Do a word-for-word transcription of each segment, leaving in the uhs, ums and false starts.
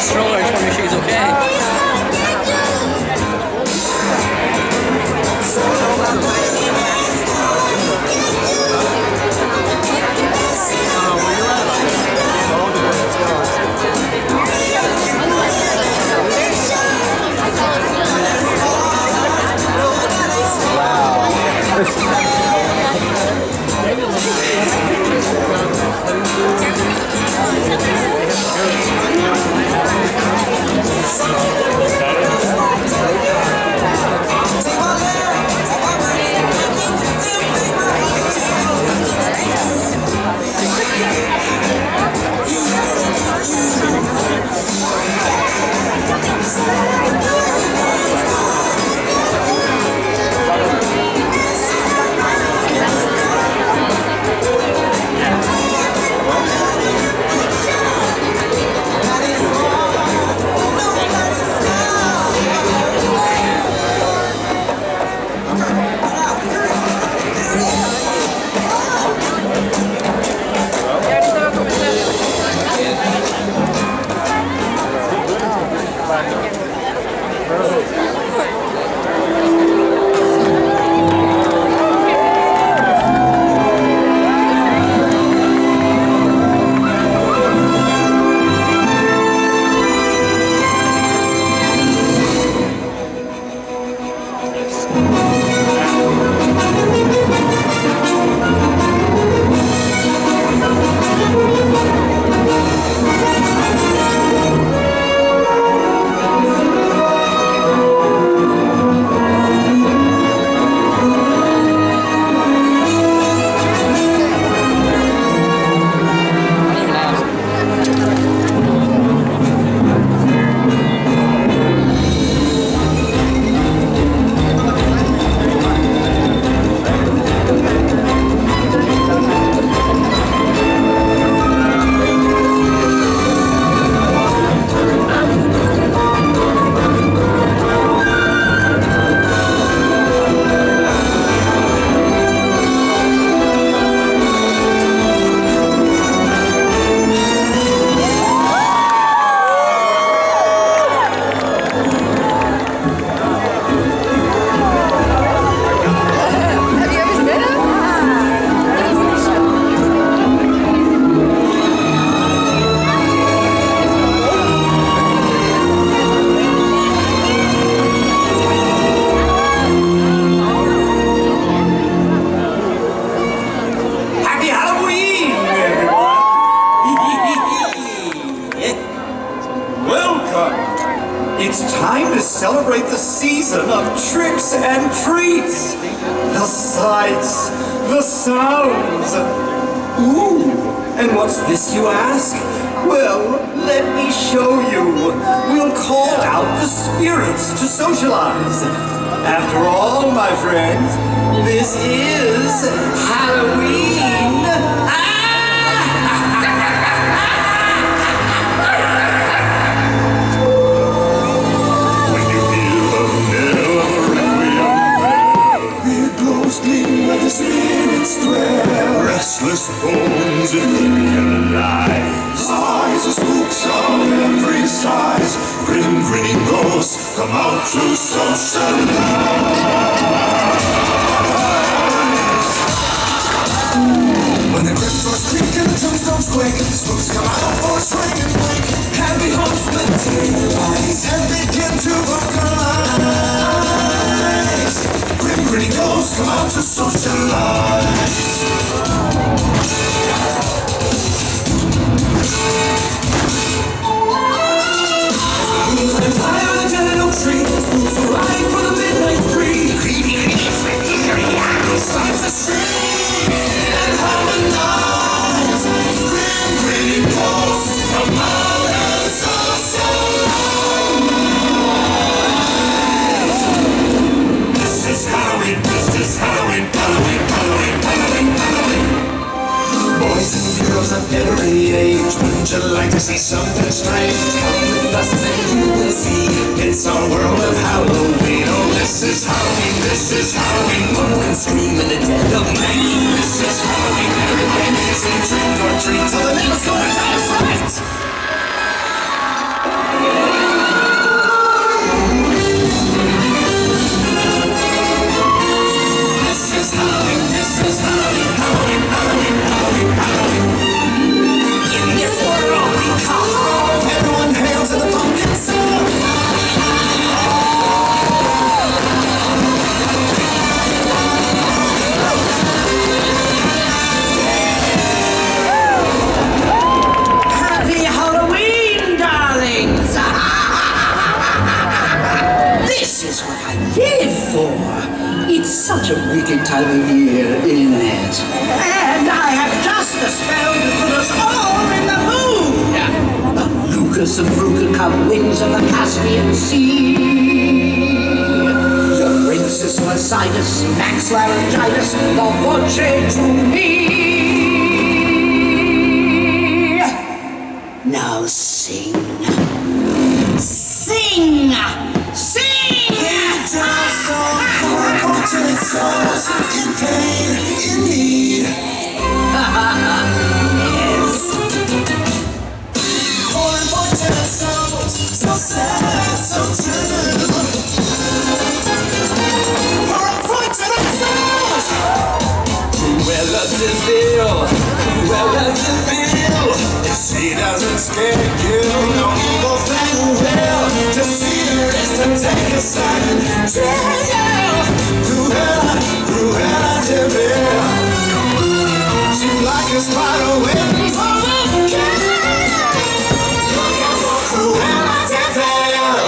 the stroller. I just want to make sure he's okay. It's time to celebrate the season of tricks and treats. The sights, the sounds. Ooh, and what's this, you ask? Well, let me show you. We'll call out the spirits to socialize. After all, my friends, this is Halloween. Ah! Where the spirits dwell, restless bones in the lies. Eyes of spooks of every size, grim grinning ghosts come out to socialize. When the crypt doors creak and the tombstones quake, spooks come out for a swing and blink. Happy homes materialize and begin to vocalize. Grim grinning ghosts come out to socialize. Moonlight fire on the dead oak tree, spooks arrive for the midnight spree. Creepy, creepy, freaky, creepy, signs the street and harmonize. Grim grinning ghosts come out and socialize. This is Halloween, this is Halloween, Halloween, Halloween, Halloween, Halloween. Boys and girls of every age, wouldn't you like to see something strange? Come with us and you will see. It's our world of Halloween. Oh, this is Halloween, this is Halloween. Pumpkin scream in the dead of night. This is Halloween, everybody needs a trick or treat till the nails go to die right. some fruit could come winds of the Caspian Sea. Your princess Mercedes, Max Laryngitis, the voce to me. Now sing. Sing! Sing! Unfortunate souls in pain, in need. Yes. Poor unfortunate souls, so sad, so true. Poor unfortunate souls. Cruella de Vil, Cruella de Vil. If she doesn't scare you, no evil thing will. To see her is to take a second trial. Cruella, Cruella de Vil. She's like a spider waiting for the kill. Looking for Cruella de Vil.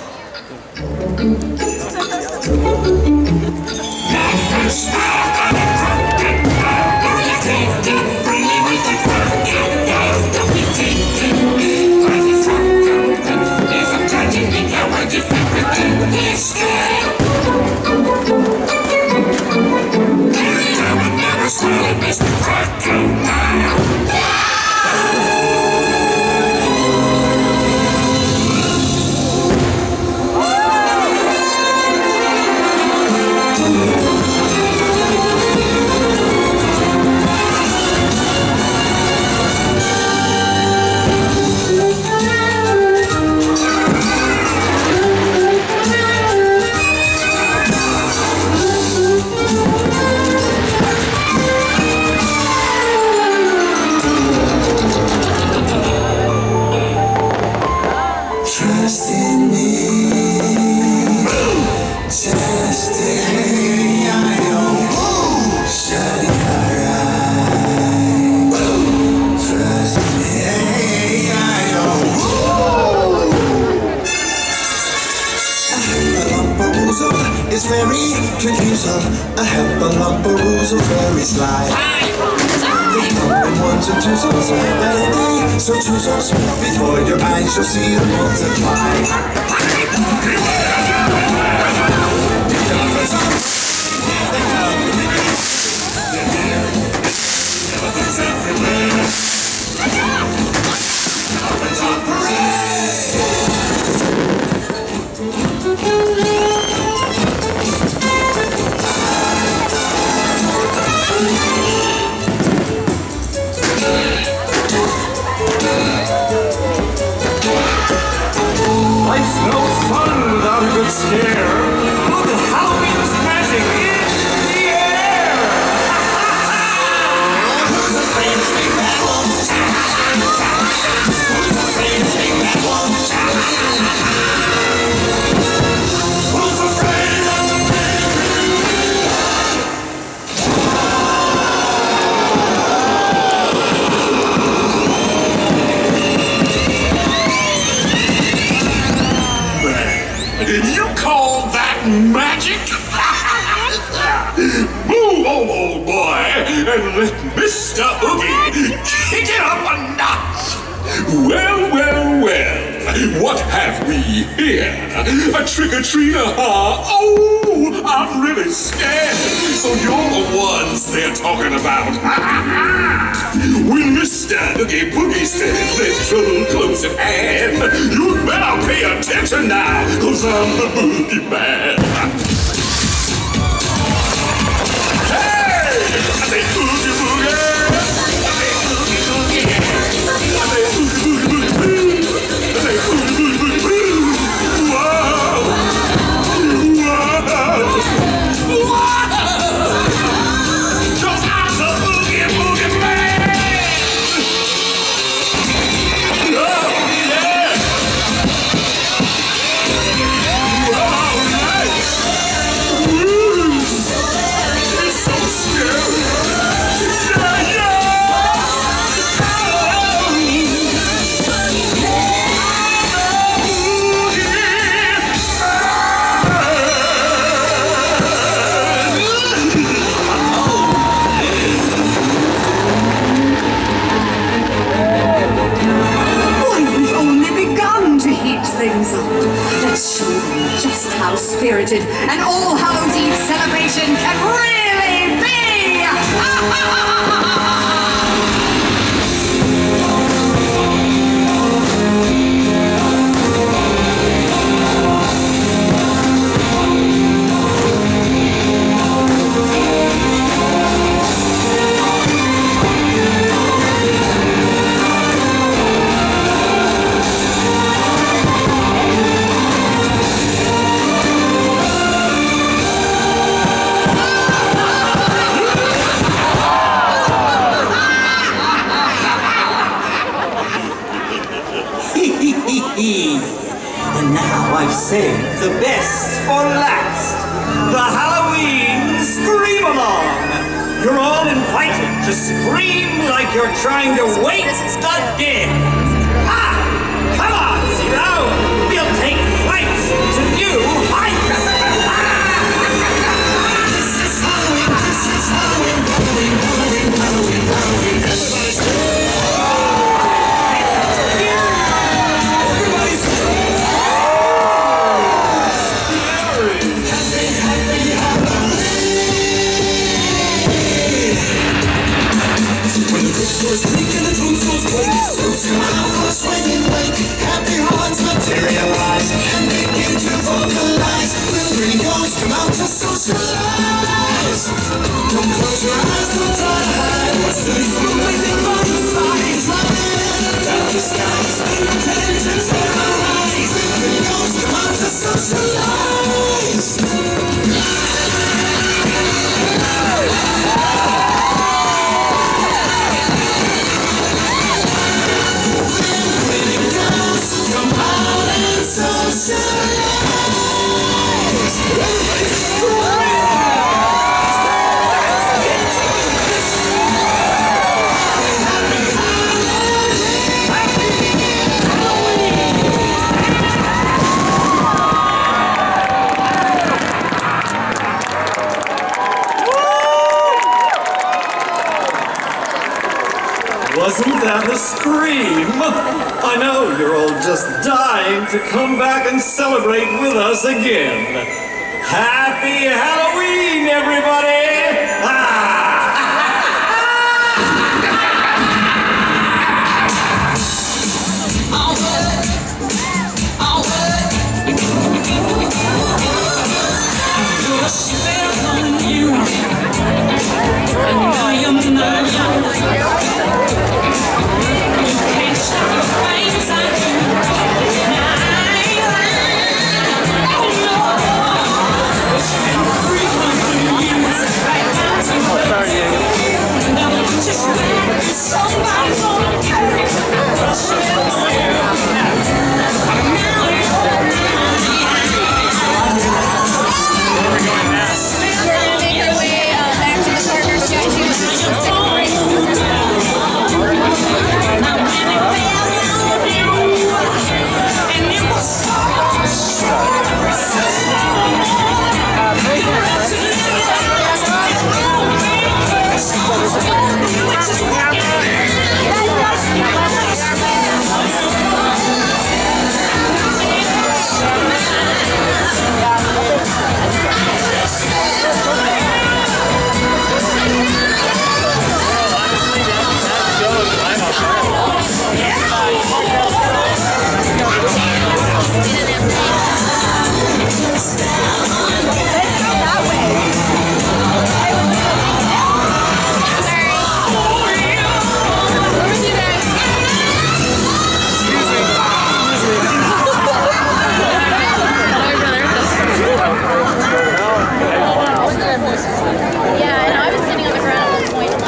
Trust in me. Just a shut your eyes. Trust me. It's very confusing. A hepalumperoozel, very sly. They come in ones and twos, so melody, so choose us. Before your eyes, you'll see them multiply. The elephants are they come. They're here. Elephants everywhere. Elephants on parade. Life's no fun without a good scare. Look at Halloween is magic in the air. Who's afraid of big bad wolves? Who's afraid of big bad wolves? Who's afraid of the big bad You call that magic? Move, old, old boy, and let Mister Oogie kick it up a notch. Well, well, well, what have we here? A trick-or-treater, huh? Oh, I'm really scared. So you're the ones they're talking about. When Mister Oogie Boogie says there's trouble close at hand, you better pay attention now, cause I'm the Boogie Man. Hey! I say Oogie Boogie! I say Oogie Boogie! I say Oogie Boogie Boogie Boo! I say Oogie Boogie Boogie Boo! Whoa! Whoa! Whoa! Cause I'm the Oogie Boogie Man! Oh, yeah! All right! saved the best for last. The Halloween Scream-Along. You're all invited to scream like you're trying to wake the dead. Ah! Come on, Zero! We'll take flight to new heights! This is Halloween, this is Halloween, Halloween, Halloween, Halloween, Halloween. Everybody scream! Everybody scream! Happy, happy Halloween! When the bridge doors creak and the tombstones quake, suits come out for a swinging wake. Happy hearts materialize and begin to vocalize. Little green ghosts come out to socialize. Don't close your eyes, don't try to hide what's beneath the blazing bonfire. Driving in the darkest skies, intelligence terrorize. Little green ghosts come out to socialize. Come out and socialize. Everybody scream! Wasn't that a scream? I know you're all just dying to come back and celebrate with us again. Happy Halloween, everybody!